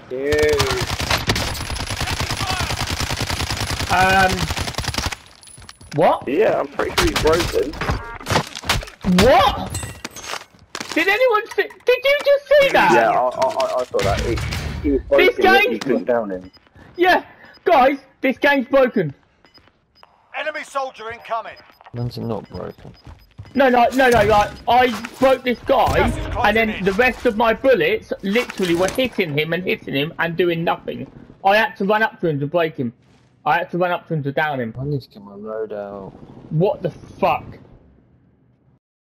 Ew. What? Yeah, I'm pretty sure he's broken. What? Did anyone see? Did you just see that? Yeah, I saw that. He was broken, This yet you game- couldn't down him. Yeah, guys, this game's broken. Enemy soldier incoming. Man's not broken. No, like, I broke this guy, and then the rest of my bullets literally were hitting him and doing nothing. I had to run up to him to break him. I had to run up to him to down him. I need to get my load out. What the fuck?